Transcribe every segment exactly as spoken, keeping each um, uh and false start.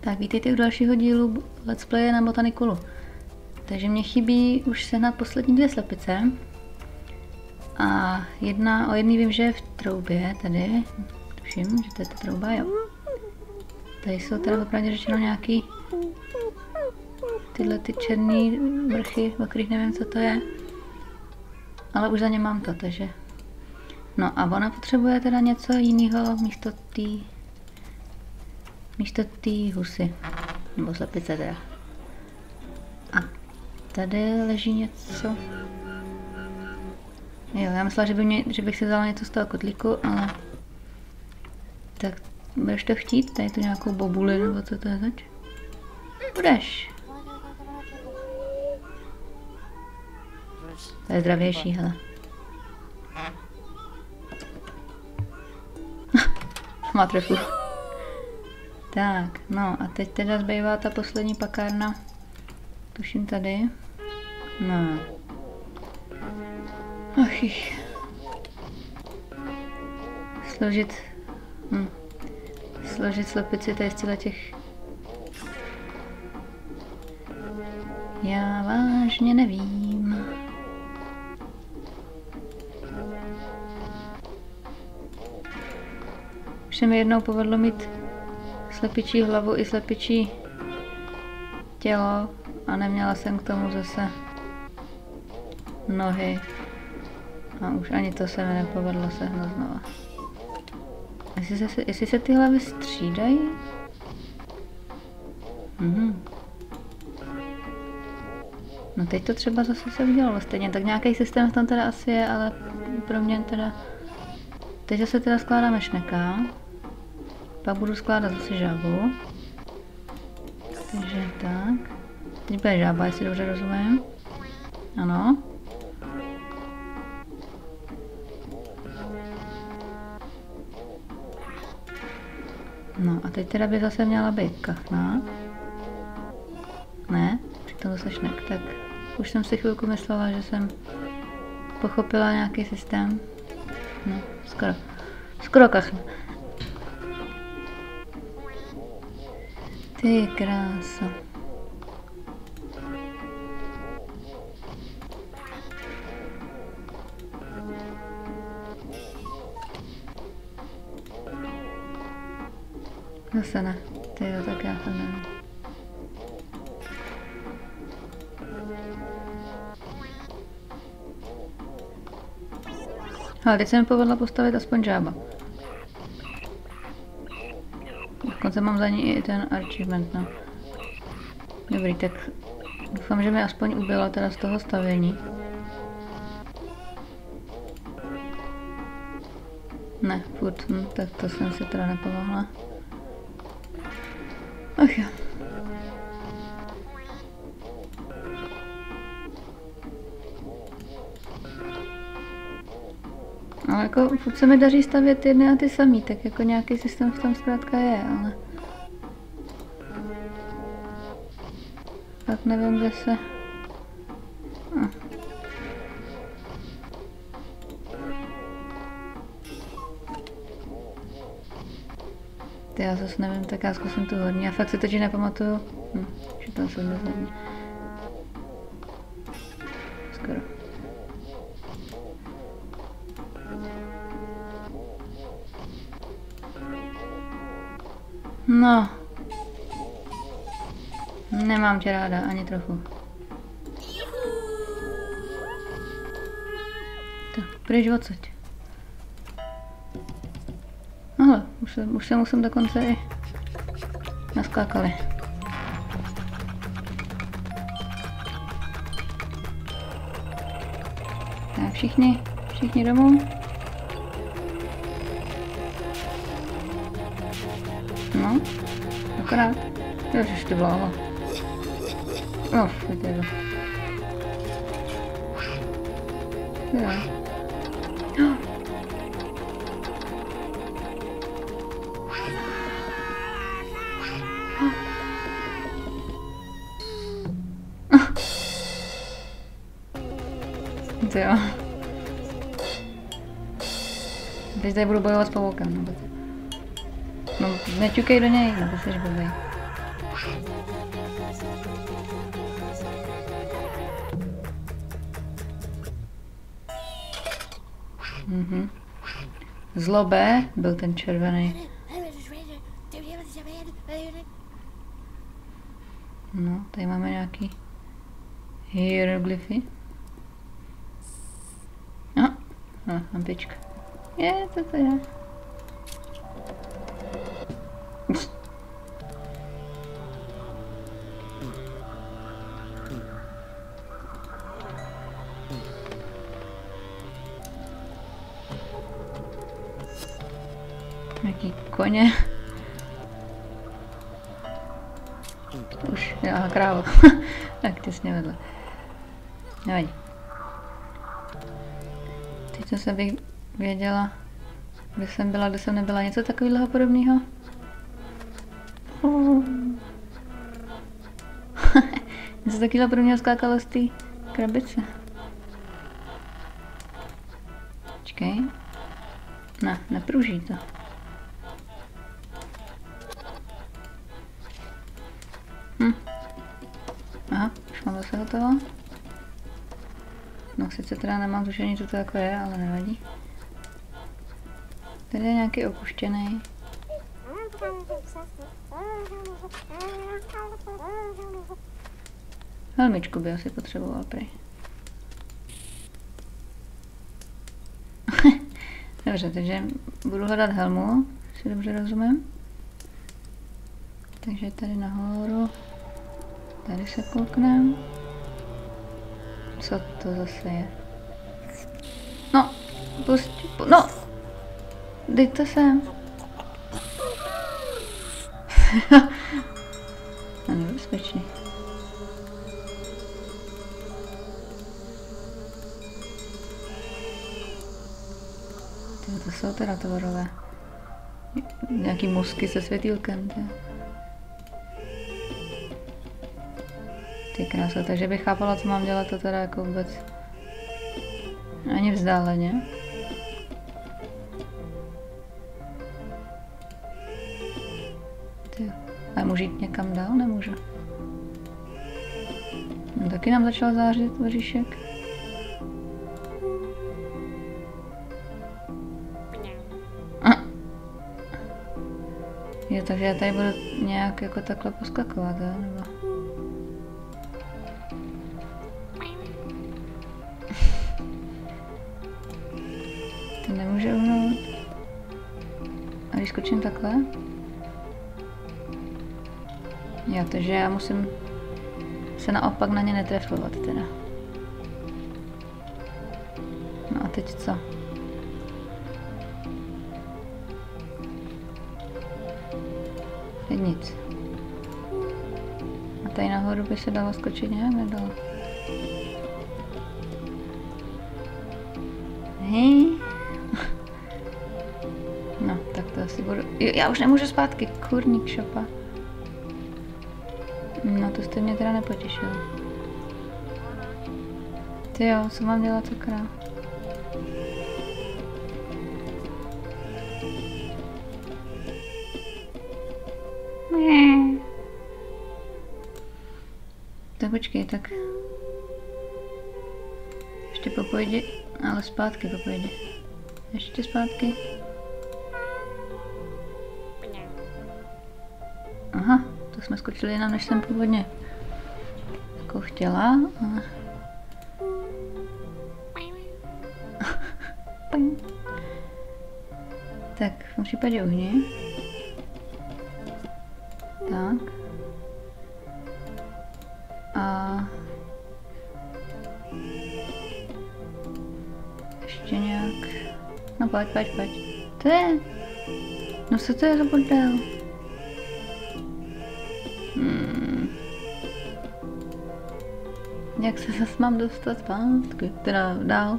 Tak vítejte u dalšího dílu Let's Playe na Botaniculu. Takže mě chybí už sehnat poslední dvě slepice. A jedna, o jedný vím, že je v troubě, tady. Tuším, že to je ta trouba, jo. Tady jsou teda opravdu řečeno nějaký tyhle ty černý vrchy, o kterých nevím, co to je. Ale už za ně mám to, takže... No a ona potřebuje teda něco jiného místo té... místo té husy. Nebo slepice teda. A tady leží něco... Jo, já myslela, že, by mě, že bych si vzala něco z toho kotlíku, ale... Tak budeš to chtít? Tady tu nějakou bobuli, nebo co to je zač? Budeš. To je zdravější, hele. Má trochu. Tak, no a teď teda zbývá ta poslední pakárna. Tuším tady. No. Ach jich. Složit... Hm. Složit slepici tady z těch... Já vážně nevím. Už se mi jednou povedlo mít slepičí hlavu i slepičí tělo a neměla jsem k tomu zase nohy. A už ani to se mi nepovedlo sehnat znova. Jestli se, jestli se ty hlavy střídají? Mhm. No teď to třeba zase se udělalo stejně, tak nějaký systém v tom teda asi je, ale pro mě teda... Teď zase teda skládáme šneka. Pak budu skládat zase žabu. Takže tak. Teď bude žába, jestli dobře rozumím. Ano. No a teď teda by zase měla být kachna. Ne, přitom zase šnek, tak už jsem si chvilku myslela, že jsem pochopila nějaký systém. No, skoro. Skoro kachna. Ty krása. Zase ne. Ty jo, tak já to nevím. Ale teď se mi povedla postavit aspoň žába. Dokonce mám za ní i ten achievement, no. Dobrý, tak doufám, že mi aspoň ubylo teda z toho stavění. Ne, furt, hm, tak to jsem si teda nepomohla. Ach jo. Ale jako furt se mi daří stavět jedny a ty samý, tak jako nějaký systém v tom zkrátka je, ale... Tak nevím, kde se... Hm. Ty já zase nevím, tak já zkusím tu horní. Já fakt si totiž nepamatuju. Hm, že tam jsou nezadní. Skoro. No. Nemám tě ráda, ani trochu. Tak, pryč odsaď. Aha, už se, už se musím dokonce i naskákali. Tak všichni, všichni domů. No, akorát. Ježiš, ty bláho. No, to je to. Jo. To jo. Teď tady budu bojovat s pavoukem. No, no neťukej do něj, nebo jsi blbej. Mhm. Zlobe byl ten červený. No, tady máme nějaký hieroglyfy. No, no, lampička. Je, to to je. Nějaký koně. Už, já kráva. Tak těsně vedle. Nevadí. Teď jsem bych věděla, kde jsem byla, kde jsem nebyla. Něco takového podobného. Něco takového podobného skákalo z té krabice. Počkej. Ne, nepruží to. Hm. Aha, už mám zase hotovo. No sice teda nemám tušení, co to jako je, ale nevadí. Tady je nějaký opuštěný. Helmičku by asi potřeboval prej. Dobře, takže budu hledat helmu, si dobře rozumím. Takže tady nahoru. Tady se koukneme. Co to zase je? No, pust, no, dej to sem. No, nebezpečný. Tyjo, to jsou teda tvorové. Nějaký musky se světýlkem, tyjo. Ty krása, takže bych chápala, co mám dělat, to teda jako vůbec ani vzdáleně. Ty, ale můžu jít někam dál? Nemůžu. No, taky nám začal zářit oříšek. Jo, takže já tady budu nějak jako takhle poskakovat, jo? Nebo... To nemůže uhnout. A když skočím takhle? Jo, takže já musím se naopak na ně netrefovat teda. No a teď co? Teď nic. A tady nahoru by se dalo skočit nějak? Nedalo. Hej. No, tak to asi budu... Jo, já už nemůžu zpátky, kurník šopa. No, to jste mě teda nepotěšil. Ty jo, co mám dělat, sakra? Tak počkej, tak... Ještě popojdi, ale zpátky popojdi. Ještě zpátky. Aha, to jsme skočili jinam, než jsem původně jako chtěla. Ale... Tak, v tom případě uhni. Tak. A... Ještě nějak... No pojď, pojď, pojď. To je... No co to je za bordel? Hmm. Jak se zase mám dostat zpátky? Teda dál.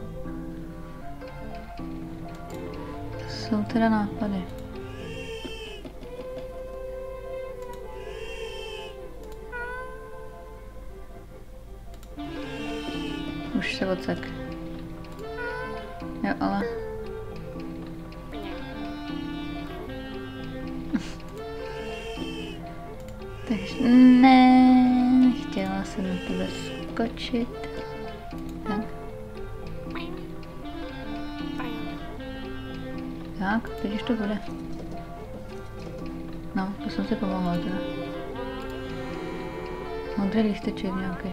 To jsou teda nápady. Už se odsek. Jo, ale... Takže ne, chtěla jsem na tebe skočit. Tak. Tak, teď už to bude. No, to jsem si pomohla teda. Modrý lísteček nějaký.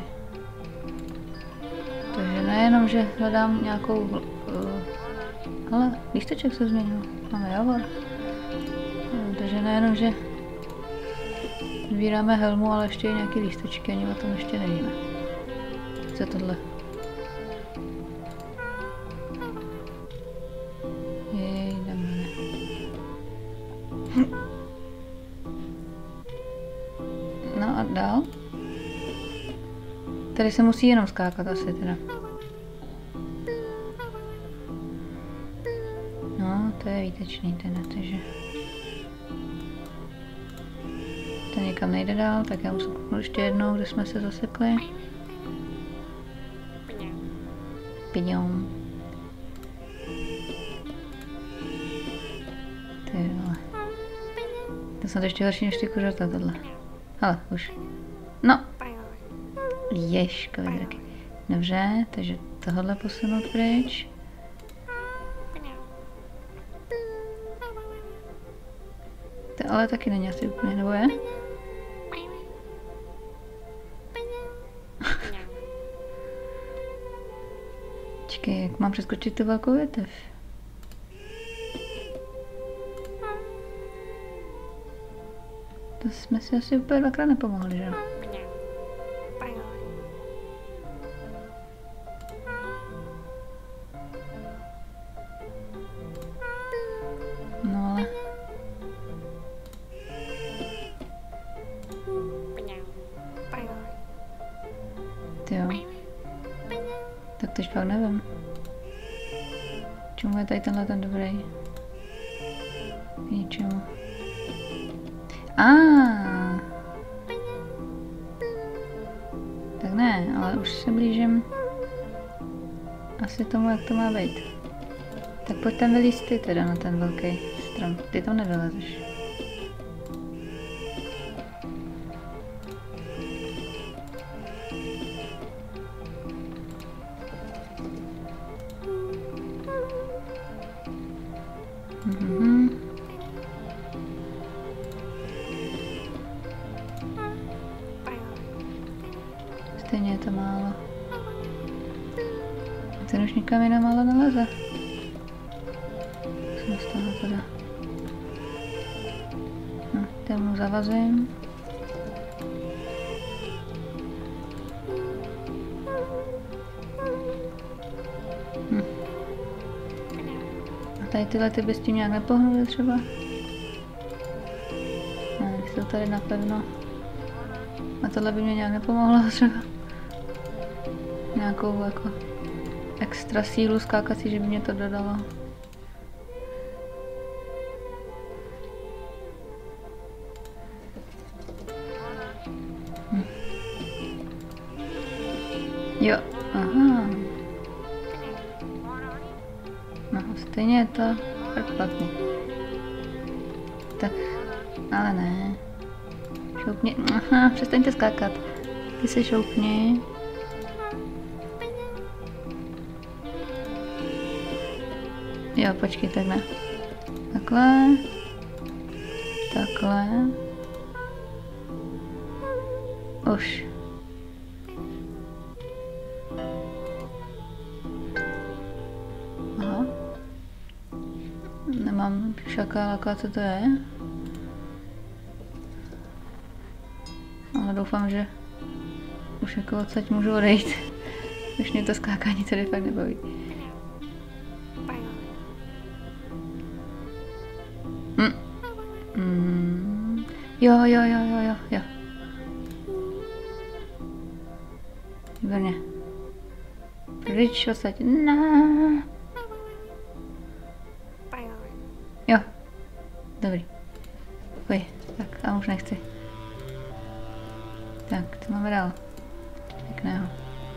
Takže nejenom, že hledám nějakou... Uh, ale lísteček se změnil. Máme javor. No, takže nejenom, že sbíráme helmu, ale ještě i nějaký lístečky, ani o tom ještě nevíme. Co je tohle? Jej, jdeme. No a dál? Tady se musí jenom skákat asi teda. No, to je výtečný teda, takže... To někam nejde dál, tak já musím kouknout ještě jednou, kde jsme se zasekli. Pidňom. Ty vole. To jsem to ještě horší než ty kuřata tohle. Hele, už. No. Ježkovi draky. Dobře, takže tohle posunout pryč. To ale taky není asi úplně, nebo je? Čekej, jak mám přeskočit tu velkou větev? To jsme si asi úplně dvakrát nepomohli, že? No ale... Tyjo. Tak tož fakt nevím. Čemu je tady tenhle ten dobrý? K ničemu. Ah. Tak ne, ale už se blížím asi tomu, jak to má být. Tak pojď tam vylízt ty teda na ten velký strom. Ty tam nevylezeš. Mhm. Stejně je to málo. Ten už nikam jinam ale neleze. Jsem z toho teda. No, tému zavazím. Hm. A tady tyhle ty by s tím nějak nepohnuly třeba? Ne, jsou tady napevno. A tohle by mě nějak nepomohlo třeba. Nějakou jako extra sílu skákací, že by mě to dodalo. Hm. Jo, aha. No, stejně je to špatný. Tak, ale ne. Šoupni, aha, přestaňte skákat. Ty se šoupni. Jo, počkej, tak ne. Takhle. Takhle. Už. Aha. Nemám šakála, co to je. Ale doufám, že už jako odsaď můžu odejít. Už mě to skákání tady fakt nebaví. Mm. Mm. Jo, jo, jo, jo, jo, jo. Výborně. Pryč odsaď. Ne. Jo. Dobrý. Pojď. Tak a už nechci. Tak, co máme dál? Pěkného.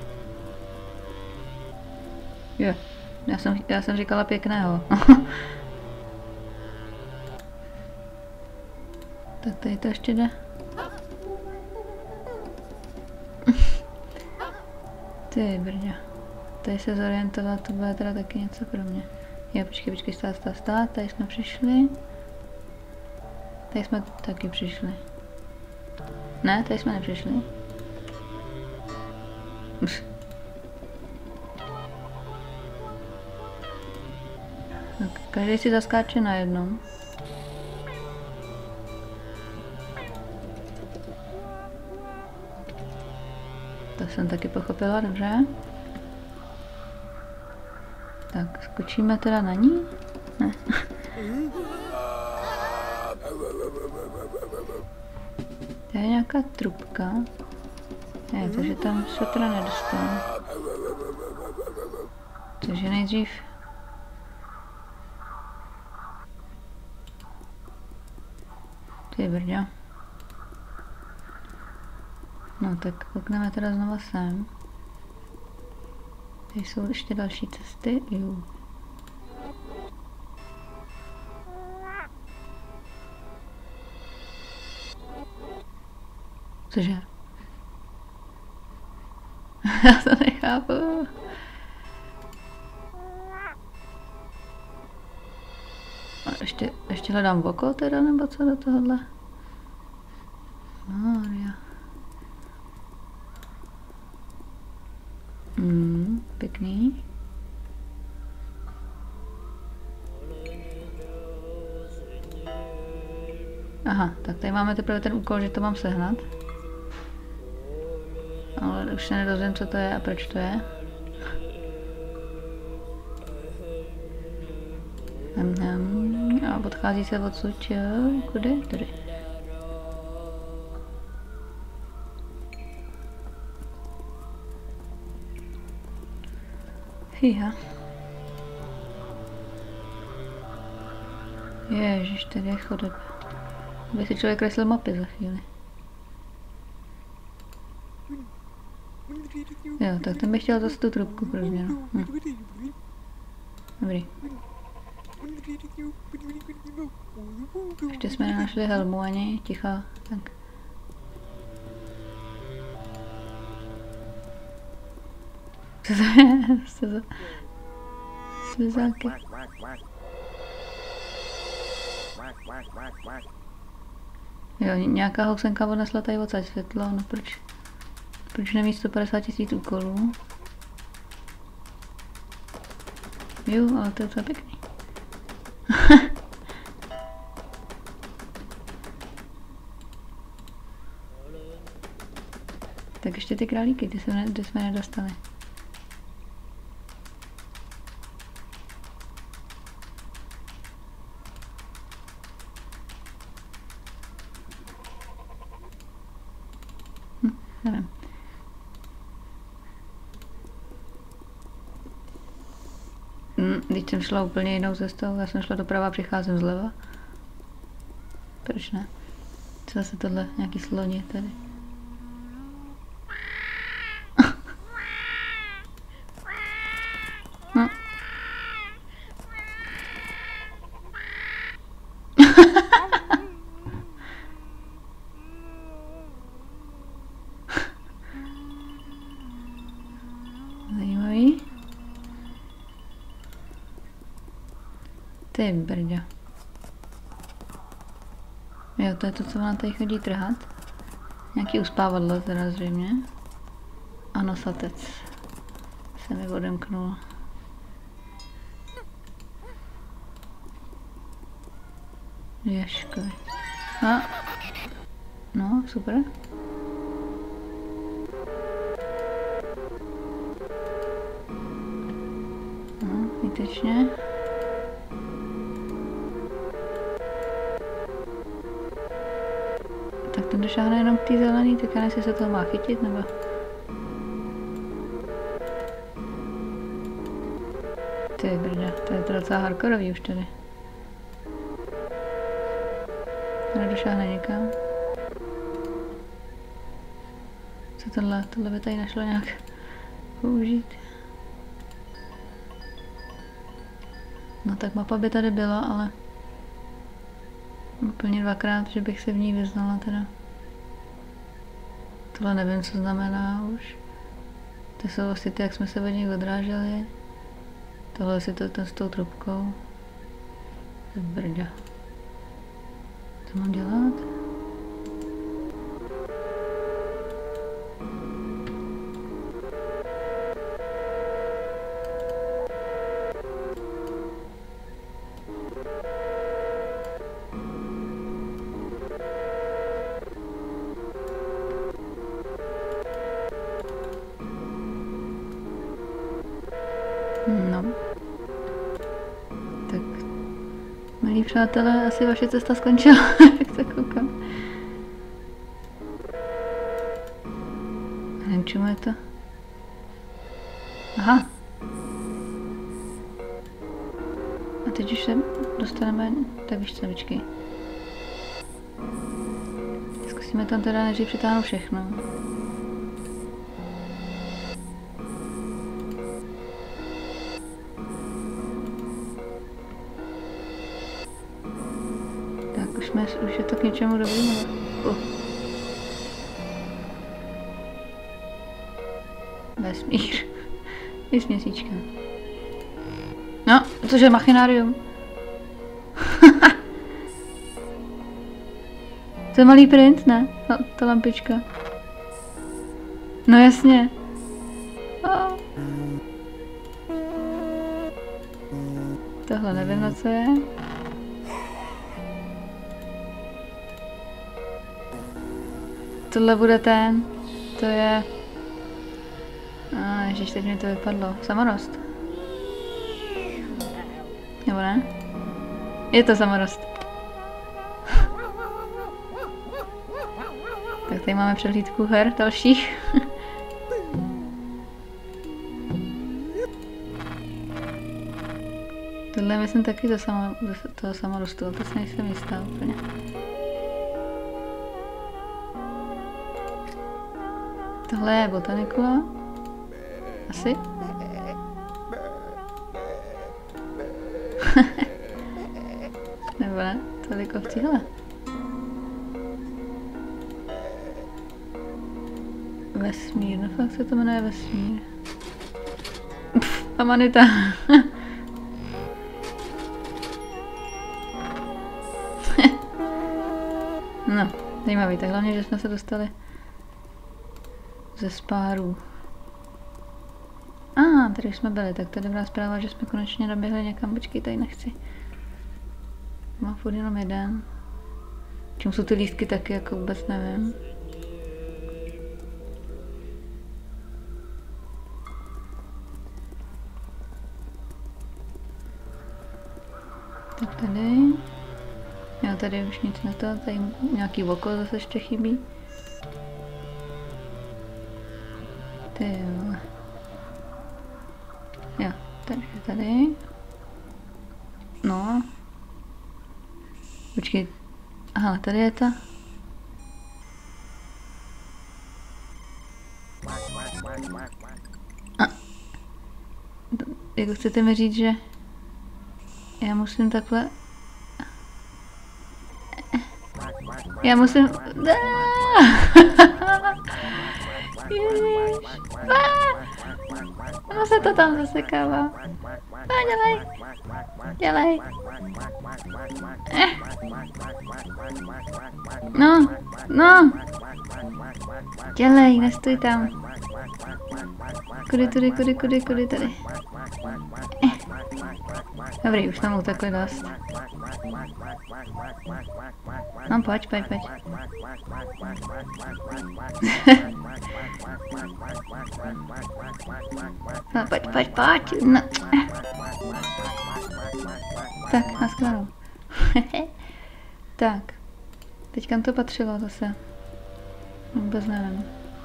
Jo, já jsem, já jsem říkala pěkného. Tak tady to ještě jde. Ty brďo. Tady se zorientovat, to bude teda taky něco pro mě. Jo, počkej, počkej, stát, stát, stát, tady jsme přišli. Tady jsme taky přišli. Ne, tady jsme nepřišli. No, každý si zaskáče najednou. To jsem taky pochopila, dobře. Tak, skočíme teda na ní? Ne. To je nějaká trubka. Ne, takže tam se teda nedostanu. Takže nejdřív... Ty brďo. No tak koukneme teda znova sem. Tady jsou ještě další cesty. Jo. Cože? Já to nechápu. A ještě, ještě hledám okolo teda, nebo co do tohohle? Maria. Hmm, pěkný. Aha, tak tady máme teprve ten úkol, že to mám sehnat. Ale už se nedozvím, co to je a proč to je. A odchází se odsud, jo? Kudy? Tady. Fíha. Ježiš, tady je chodeb. Aby si člověk kreslil mapy za chvíli. Jo, tak ten bych chtěl zase tu trubku pro změnu. Hm. Dobrý. Ještě jsme nenašli helmu ani, ticha, tak. Co to je? Co to? Slizáky. Jo, nějaká housenka odnesla tady odsaď světlo, no proč? Proč nemít sto padesát tisíc úkolů? Jo, ale to je docela pěkný. Tak ještě ty králíky, ty jsme, ty jsme nedostali. Hm, nevím. Hm, když jsem šla úplně jinou cestou, já jsem šla doprava a přicházím zleva. Proč ne? Co zase tohle, nějaký sloni tady. No. Zajímavý. Ty brďo. Jo, to je to, co ona tady chodí trhat. Nějaký uspávadlo teda zřejmě. A nosatec se mi odemknul. Ježkoj. A. No, super. No, výtečně. Tak ten došáhne jenom k té zelený, tak já nevím, jestli se toho má chytit, nebo... Ty brďa, to je to docela hardkorový už tady. Nedošáhne někam. Co tohle? Tohle by tady nešlo nějak použít. No tak mapa by tady byla, ale... Úplně dvakrát, že bych se v ní vyznala teda. Tohle nevím, co znamená už. To jsou asi ty, jak jsme se od nich odráželi. Tohle si to ten s tou trubkou. Zbrďa. Co mám dělat? No. Tak, milí přátelé, asi vaše cesta skončila, jak se koukám. Nevím, čemu je to. Aha. A teď už se dostaneme, tak víš co, počkej. Zkusíme tam teda nejdřív přitáhnout všechno. Už, jsme, už je to k něčemu dobrýmu. Uh. Vesmír. Je měsíčka. No, cože machinárium. To je malý princ, ne? No, ta lampička. No jasně. Oh. Tohle nevím, na co je. Tohle bude ten, to je... A ježiš, teď mi to vypadlo. Samorost. Nebo ne? Je to samorost. Tak tady máme přehlídku her dalších. Tohle je myslím taky to samo, toho samorostu, ale to se nejsem jistá úplně. Tohle je botanikula. Asi? Nebo ne? Toliko v téhle. Vesmír, no fakt se to jmenuje vesmír. Pff, amanita. No, zajímavý, tak hlavně, že jsme se dostali ze spáru. A, ah, tady už jsme byli, tak to je dobrá zpráva, že jsme konečně doběhli někam. Počkej, tady nechci. Mám furt jenom jeden. Čím jsou ty lístky taky, jako vůbec nevím. Tak tady. Jo, tady už nic na to, tady nějaký oko zase ještě chybí. Ty jo. Jo, takže tady. No. Počkej. Aha, tady je ta. A. Jako chcete mi říct, že já musím takhle... Já musím... Ježiš. Ono se to tam zasekává. A dělej. Dělej. Eh. No, no. Dělej, nestůj tam. Kudy, tudy, kudy, kudy, kudy, tady. Eh. Dobrý, už tam utekli dost. No, pojď, pojď, pojď. No, pojď, pojď, pojď. No. Tak, naschledanou. Tak. Teď kam to patřilo zase? Vůbec nevím.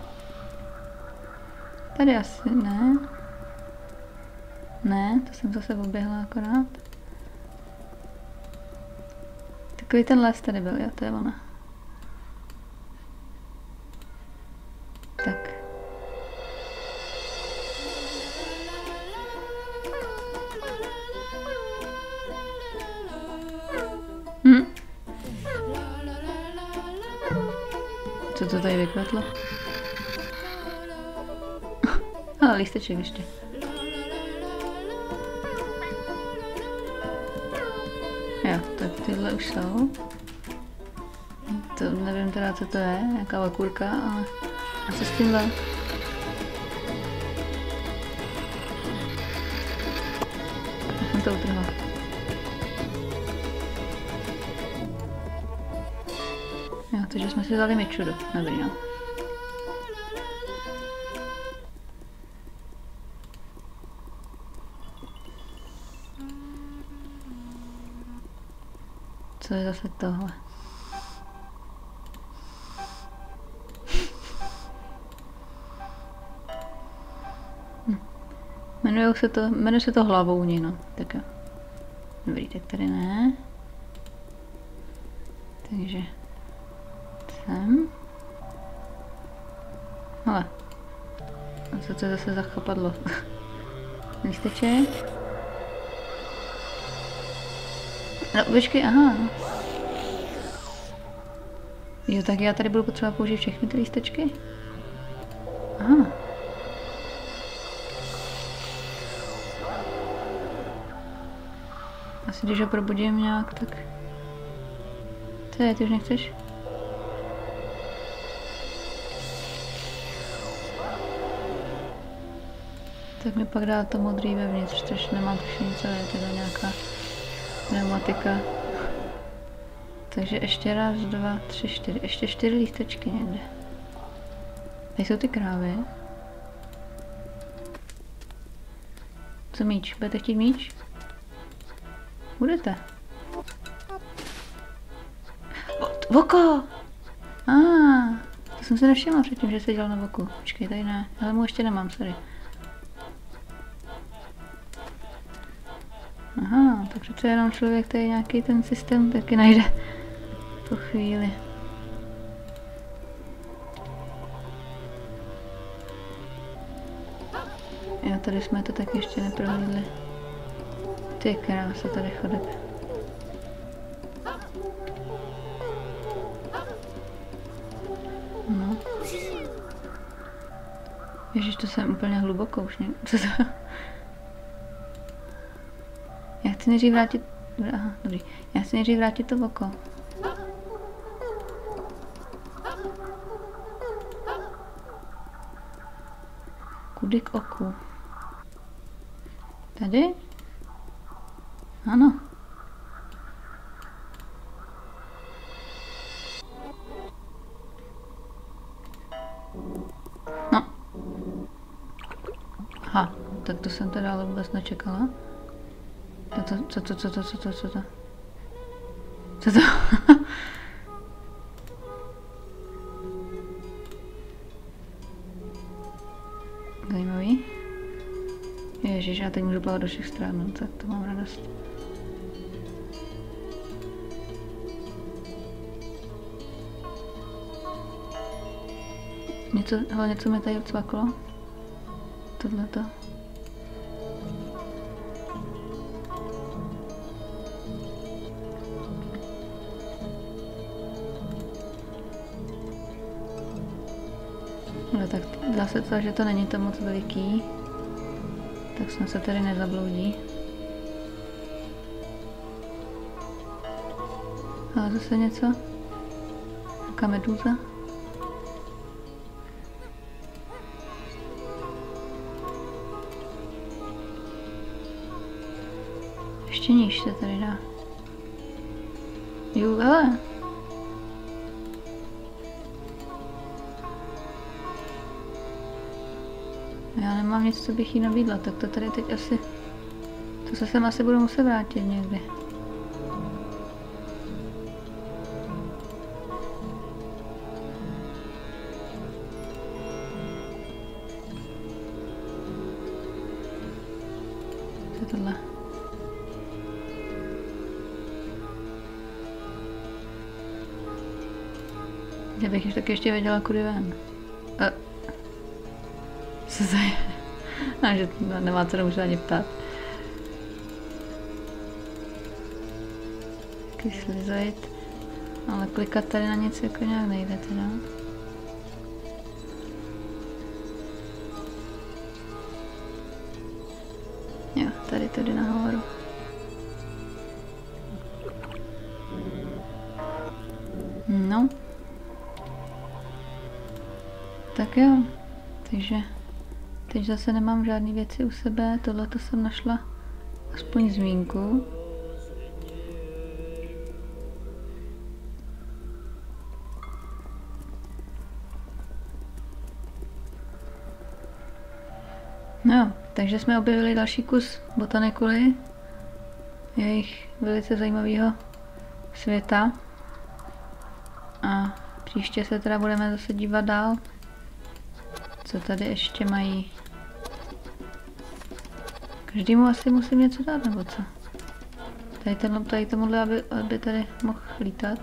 Tady asi ne. Ne, to jsem zase oběhla akorát. Takový ten les tady byl, jo, to je ona. Tak. Hm? Co to tady vykvetlo? Ale lísteček ještě. Jo, tak tyhle už jsou. To nevím teda, co to je, nějaká vakurka, ale a co s tímhle? Já jsem to utrhla. Jo, takže jsme si vzali Mičudu, dobrý no. Co je zase tohle? Hm. Jmenuje se to, jmenuje se to Hlavouni, no. Tak jo. Dobrý, tak tady ne. Takže sem. Hele. A co to je zase za chapadlo? Lísteček. No, počkej, aha. Jo, tak já tady budu potřebovat použít všechny ty lístečky. Aha. Asi když ho probudím nějak, tak... Co je, ty už nechceš? Tak mi pak dá to modrý vevnitř, což nemám tušení, co je, teda nějaká pneumatika. Takže ještě raz, dva, tři, čtyři, ještě čtyři lístečky někde. Tady jsou ty krávy. Co míč? Budete chtít míč? Budete. Voko! A, ah, to jsem se nevšimla předtím, že seděl na voku. Počkej, tady ne, ale mu ještě nemám, sorry. Aha, tak přece jenom člověk tady nějaký ten systém taky najde po chvíli. Jo, tady jsme to taky ještě neprohlídli. Ty krása, tady chodeb. No. Ježiš, to jsem úplně hluboko už někdo. Co to? Já chci nejdřív vrátit... Aha, dobrý. Já chci nejdřív vrátit to oko. Kudy k oku? Tady? Ano. No. Aha, tak to jsem teda ale vůbec nečekala. Co to, co to, co to, co to, co to? Co to? Zajímavý. Ježiš, já teď můžu plavat do všech stran, no, tak to mám radost. Něco, hele, něco mi tady odsvaklo. Tohleto. No tak zase to, že to není to moc veliký, tak jsme se tady nezabloudí. Ale zase něco? Jaká medúza? Ještě níž se tady dá. Jo, hele. Já nemám nic, co bych jí nabídla, tak to tady teď asi... To se sem asi budu muset vrátit někdy. Co je tohle? Kdybych ještě taky ještě věděla, kudy ven. A... Co to je? A že nemá co, nemůžu ani ptát. Taky slizoid. Ale klikat tady na nic jako nějak nejde teda. tady nahoru. No. Tak jo. Takže teď zase nemám žádné věci u sebe. Tohle to jsem našla aspoň zmínku. No jo, takže jsme objevili další kus botanikuly, jejich velice zajímavého světa. A příště se teda budeme zase dívat dál, co tady ještě mají. Každému asi musím něco dát, nebo co? Tady, ten, tady tomuhle, aby, aby tady mohl lítat.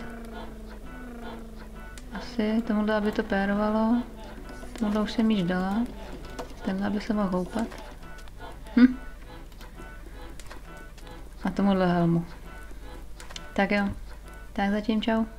Asi tomuhle, aby to pérovalo. Tomuhle už jsem již dala. Tenhle, aby se mohl houpat. Hm. A tomuhle helmu. Tak jo. Tak zatím čau.